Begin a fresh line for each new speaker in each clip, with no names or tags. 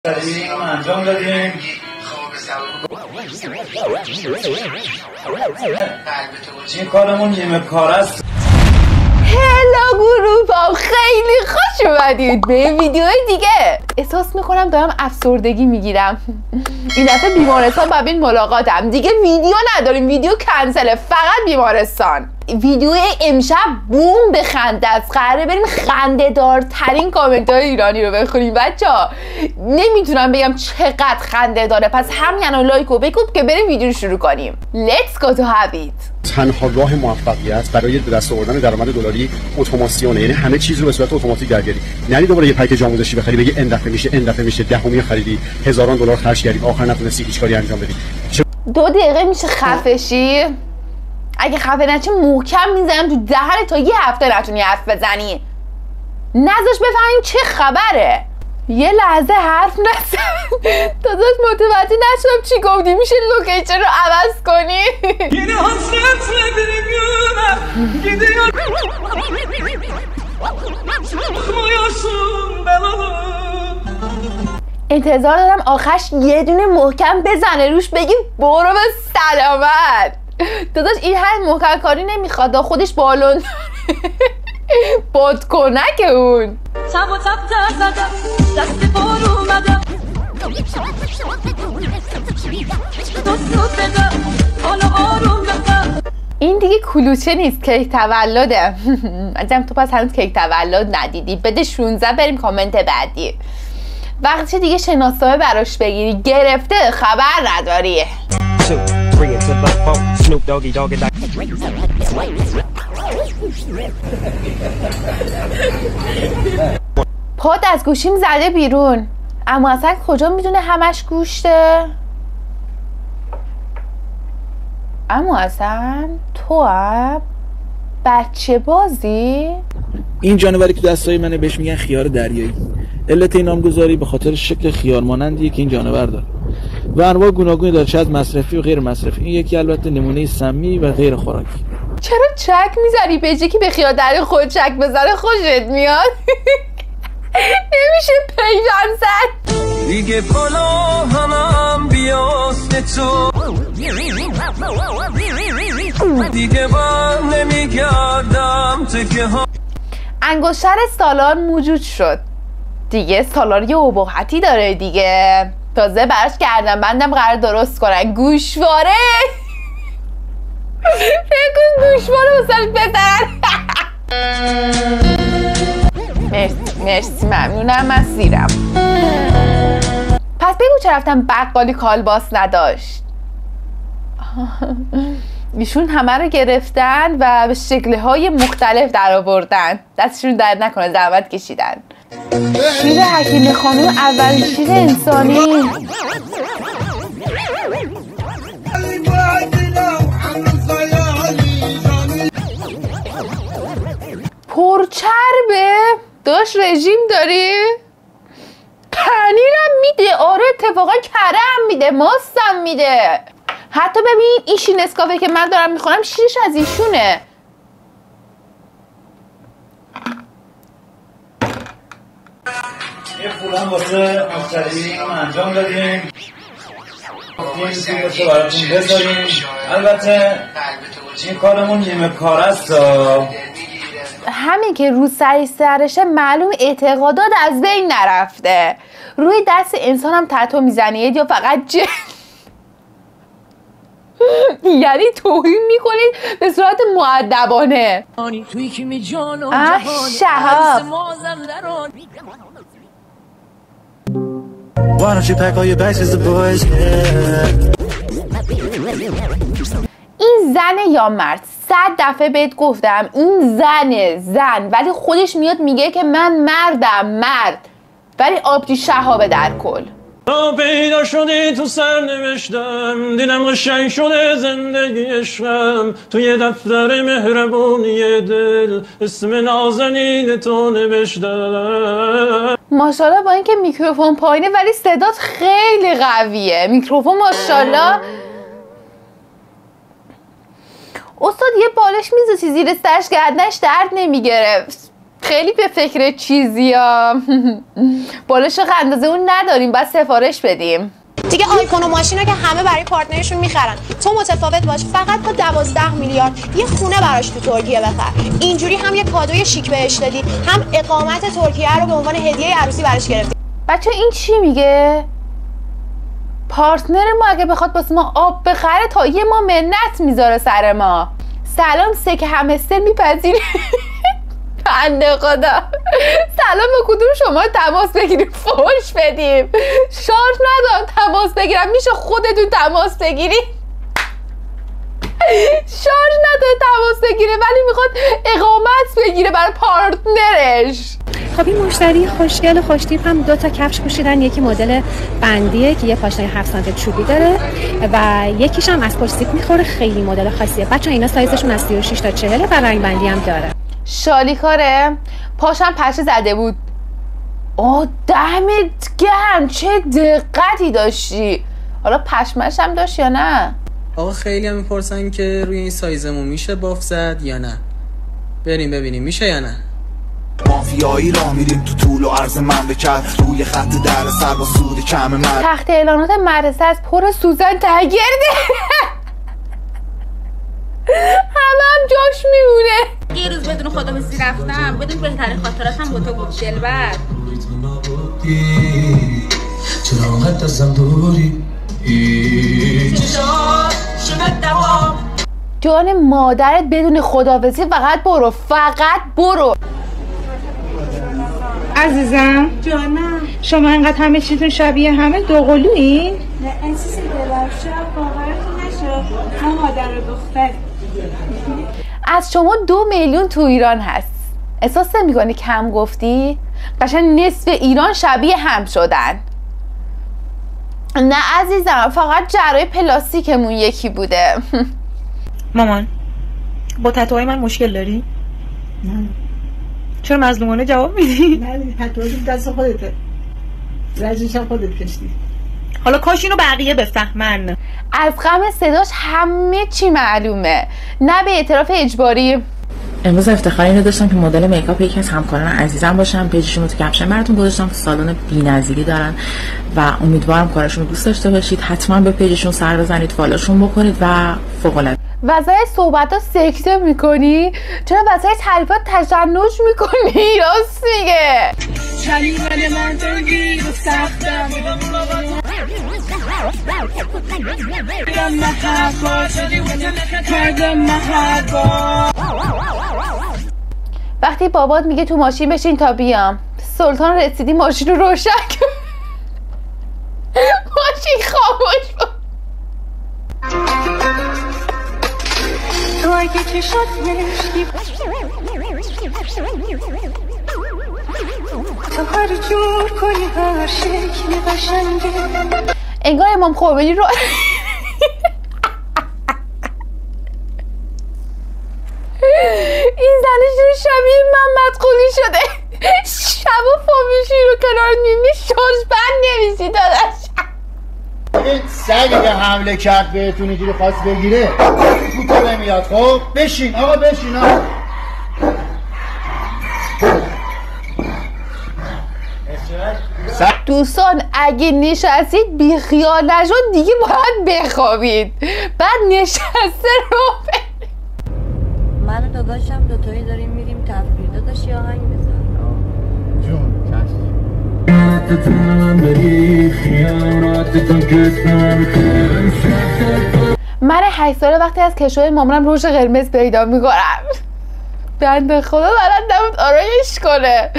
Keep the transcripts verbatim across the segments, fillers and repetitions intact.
انجام دادیم. این کارمون نیمه کار است.
هلو گروپام، خیلی خوش اومدید به ویدیوهای دیگه. احساس میکنم دارم افسردگی میگیرم. این دفعه بیمارستان با این ملاقاتم دیگه. ویدیو نداریم، ویدیو کنسله، فقط بیمارستان. ویدیو امشب بوم به خنده است. قراره بریم خنده دارترین کامنت های ایرانی رو بخونیم. بچه ها نمیتونم بگم چقدر خنده داره، پس همین الان لایک و بکوب که بریم ویدیو رو شروع کنیم. Let's go to have it.
تنها راه موفقیت برای به دست آوردن درآمد دلاری اتوماسیونه، یعنی همه چیز رو به صورت اتوماتیک درگیری. یعنی دوباره یه پکیج آموزشی بخری بگی این دفعه میشه این دفعه میشه دهمی خریدی هزاران دلار خرج کردی آخر نتونستی هیچ کاری انجام بدی.
دو دقیقه میشه خفه شی؟ اگه خفه نشی محکم میزنم تو دهنت تا یه هفته نتونی حرف بزنی. نذاش بفهمیم چه خبره. یه لحظه حرف نزن. داداش متوجه نشدم چی گفتی. میشه لوکیشن رو عوض کنی؟ انتظار دارم آخرش یه دونه محکم بزنه روش بگی برو به سلامت. داداش این هر محکم کاری نمیخواد، خودش بالون بادکنک اون. این دیگه کلوچه نیست، کیک تولده. عجب تو پس هنوز کیک تولد ندیدی. بده شونزده بریم کامنت بعدی. وقتی دیگه شناسنامه براش بگیری گرفته خبر نداری. پاد از گوشیم زده بیرون. اما اصلا کجا میدونه همش گوشته؟ اما اصلا تو هم بچه بازی؟
این جانوری که دستای منه بهش میگن خیار دریایی. علت این نامگذاری به خاطر شکل خیار مانندیه که این جانور داره و انواع گوناگونی داره، چه از مصرفی و غیر مصرفی. این یکی البته نمونه سمی و غیر خوراکی.
چرا چک میزنی؟ به جایی که به خیار دریایی خود چک بزنه خوشت میاد؟ نمیشه پیجان زد. دیگه بالا همم بیاست تو دیگه با نمیگردم تکه ها. انگشتر سالار موجود شد دیگه. سالار یه ابهتی داره دیگه. تازه براش کردم بندم قرار درست کنن. گوشواره فکر کن گوشواره بسالت بزن. مرسی مرسی ممنونم، من سیرم. پس بگو چرا رفتم بقالی کالباس نداشت. ایشون همه رو گرفتن و به شکل‌های مختلف در آوردن. دستشون درد نکنه، زحمت کشیدن. شیر حکیم خانوم اولین شیر انسانی. پرچربه؟ داشت رژیم داری؟ پنیرم میده. آره اتفاقا کره هم میده، ماستم میده. حتی ببین این شیر نسکافه که من دارم میخورم شیرش از ایشونه.
یه پولم واسه مشتری انجام دادیم. گفتیم براتون بذاریم. البته این کارمون نیمه کار است.
همین که رو سری سرشه معلوم اعتقادات از بین نرفته. روی دست انسان هم تتو میزنید یا فقط جن؟ یعنی توهین میکنید به صورت مؤدبانه. اه شهاب. این زن یا مرد؟ صد دفعه بهت گفتم این زنه، زن، ولی خودش میاد میگه که من مردم. مرد ولی آبجی شهابه در کل.
پیدا شدی تو سر نوشتم، دیدم قشنگ شده زندگی عشقم، توی دفتر مهربونی دل اسم نازنین تو نوشتم.
ماشاءالله با اینکه میکروفون پایینه ولی صدات خیلی قویه. میکروفون ماشاءالله. استاد یه بالش میذاشتی زیر سرش گردنش درد نمیگرفت. خیلی به فکر چیزی ها. بالش اندازه اون نداریم، باید سفارش بدیم
دیگه. آیفون و ماشینا که همه برای پارتنرشون میخرن، تو متفاوت باش، فقط با دوازده میلیارد یه خونه براش تو ترکیه بخر. اینجوری هم یه کادوی شیک بهش دادی، هم اقامت ترکیه رو به عنوان هدیه عروسی براش گرفتی.
بچه این چی میگه؟ پارتنر ما اگه بخواد واسه ما آب بخره تا یه ما منت میذاره سر ما. سلام سک همستر میپذیری؟ بنده خدا. سلام به کدوم شما تماس بگیریم فوش بدیم؟ شارژ ندارم تماس بگیرم، میشه خودتون تماس بگیری؟ شارژ نداره تماس بگیره ولی میخواد اقامت بگیره برای پارتنرش.
خب این مشتری خوشگل خوشتیپ هم دو تا کفش پوشیدن، یکی مدل بندیه که یه پاشنه هفت سانتی چوبی داره و یکیش هم از پشت سیب میخوره، خیلی مدل خاصیه. بچه‌ها اینا سایزشون از سی و شش تا چهل و رنگ بندی هم داره.
شالیکاره پاشم پشه زده بود. آه دمت گرم، چه دقتی داشتی. حالا پشمش هم داشت یا نه؟
آقا خیلی هم میپرسن که روی این سایزمون میشه باف زد یا نه. بریم ببینیم میشه یا نه.
مافیایی را میریم تو طول و عرض مملکت، روی خط در سر با سود کم من.
تخت اعلانات مدرسه از پر سوزن تگرده. همه هم جاش میمونه.
یه روز بدون خداحافظی رفتم، بدون بهترین خاطراتم با تو بود دلبر.
چرا انقدر ازم دوری؟
جان مادرت بدون خداحافظی فقط برو، فقط برو.
عزیزم
جانم
شما انقدر همه چیزتون شبیه همه دوقلویین؟
نه انسیسی دلبرشا باورتون نشد، ما مادر و دختر.
از شما دو میلیون تو ایران هست، احساس نمی‌کنی کم گفتی؟ قشنگ نصف ایران شبیه هم شدن. نه عزیزم فقط جرای پلاستیکمون یکی بوده.
مامان با تتوهای من مشکل داری؟
نه.
چرا مظلومانه جواب میدی؟
نه تتوهای دست خودته، رزش هم خودت کشتی.
حالا کاش اینو بقیه بفهمن.
از غم صداش همه چی معلومه، نه به اعتراف اجباری.
امروز افتخار اینو داشتم که مدل میکاپ یکی از همکاران عزیزم باشم. پیجشون رو تو کپشن براتون گذاشتم که سالن بی‌نظیری دارن و امیدوارم کارشون رو دوست داشته باشید. حتما به پیجشون سر بزنید، فالوشون بکنید و فوق العاده.
واسه صحبت ها سکته میکنی؟ چرا واسه تعریفات تشنج میکنی؟ راست میگه.
شلیمن من تنگیر و سختم
وقتی بابات میگه تو ماشین بشین تا بیام، سلطان رسیدی ماشین رو روشن کن. ماشین خاموش بود.
تو اگه چشات مشکی تو هر جور کنی هر شکل قشنگه.
انگار امام خمینی رو این زنش رو شبیه محمد قلی شده. شبا فامیشی رو کنار میمی شاش بند نمیسی دادش.
این سگی که حمله کرد بهتون اینجوری خواست بگیره تو نمیاد. خب بشین آقا بشین آقا.
دوستان اگه نشستید بی خیال نشد دیگه باید بخوابید. بعد نشسته رو
من و داداشم دوتایی داریم میریم تفریح. داداش یه آهنگ بزن.
جون
من هشت ساله وقتی از کشوی مامانم روژ قرمز پیدا میکنم، بنده خدا بلد نبود آرایش کنه.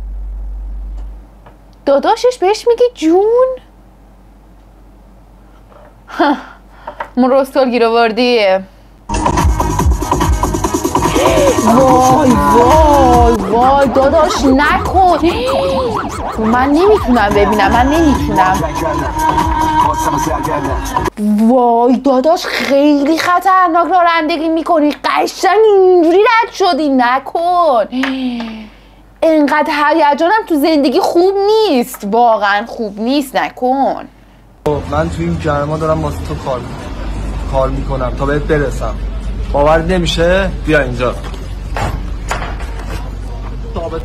داداشش بهش میگه جون. من رستول گیر آوردی. وای وای وای داداش نکن. من نمیتونم ببینم، من نمیتونم. وای داداش خیلی خطرناک رانندگی میکنی، قشنگ اینجوری رد شدی، نکن. انقدر هیجانم تو زندگی خوب نیست، واقعا خوب نیست، نکن.
من تو این گرما دارم واسه تو کار کار میکنم تا بهت برسم. باور نمیشه؟ بیا اینجا.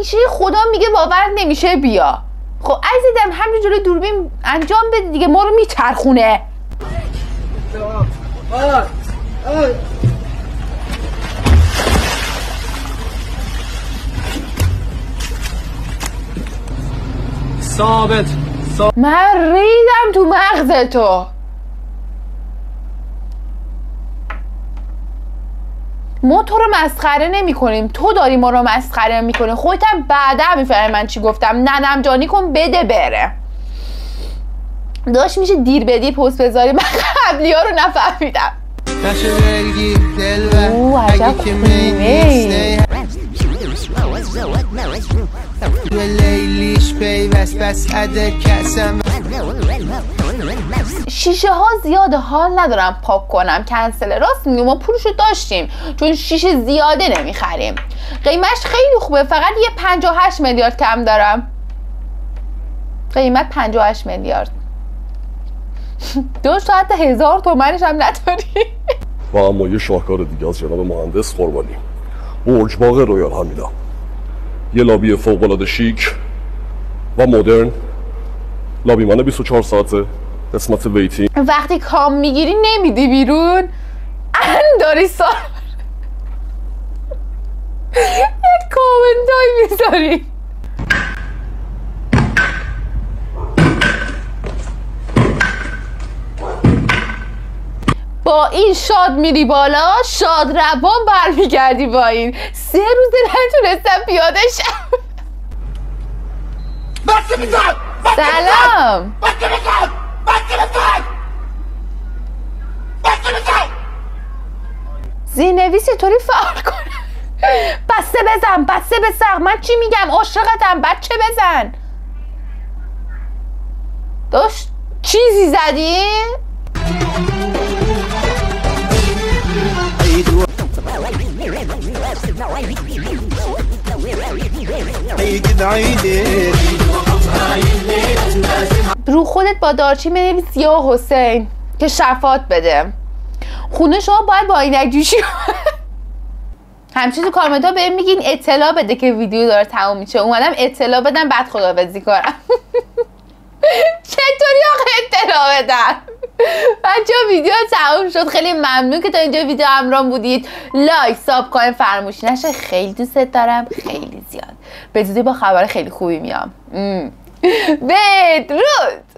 همیشه خدا میگه باور نمیشه بیا. خب عزیزم همین جلوی دوربین انجام بده دیگه، ما رو میچرخونه.
ثابت
من ریدم تو مغز تو. ما تو رو مسخره نمی کنیم، تو داری ما رو مسخره می کنی. خودت هم بعدا میفهمی من چی گفتم. ننم جانی کن بده بره. داشت میشه دیر بدی پست بذاری، من قبلی ها رو نفهمیدم. اوه عجب خونه. شیشه ها زیاده، حال ندارم پاک کنم، کنسل. راست میگم ما پولشو داشتیم چون شیشه زیاده نمیخریم. قیمتش خیلی خوبه، فقط یه پنجاه و هشت میلیارد کم دارم. قیمت پنجاه و هشت میلیارد. دو تا حتی هزار تومنش هم نداری.
و اما یه شاهکار دیگه از جناب مهندس قربانی، برج باغ رویال حمیدا. یه لابی فوق‌العاده شیک و مدرن، لابی من بیست و چهار ساعته، قسمت ویتی.
وقتی کام میگیری نمیدی بیرون، ان داری سال یک کامنت های میذاری. با این شاد میری بالا، شاد روان برمیگردی با این. سه روز نتونستم پیاده شم.
بسته بزن!
سلام
بسته بزن! بسته بزن! بسته بزن!
زیرنویس طوری فعال کنم. بسته بزن، بسته بزن. من چی میگم؟ عاشقتم، بچه بزن. داشت چیزی زدی؟ رو خودت با دارچین بنویس یا حسین که شفاعت بده. خونه شما باید با عینک جوشی. همچنین تو کامنت ها بهم میگین اطلاع بده که ویدیو داره تموم میشه. اومدم اطلاع بدم بعد خداحافظی کنم. چطوری آخه اطلاع بدم؟ بچه ها ویدیو تموم شد. خیلی ممنون که تا اینجا ویدیو همراهم بودید. لایک ساب کن فراموش نشه. خیلی دوست دارم، خیلی زیاد. به زودی با خبر خیلی خوبی میام. بدرود.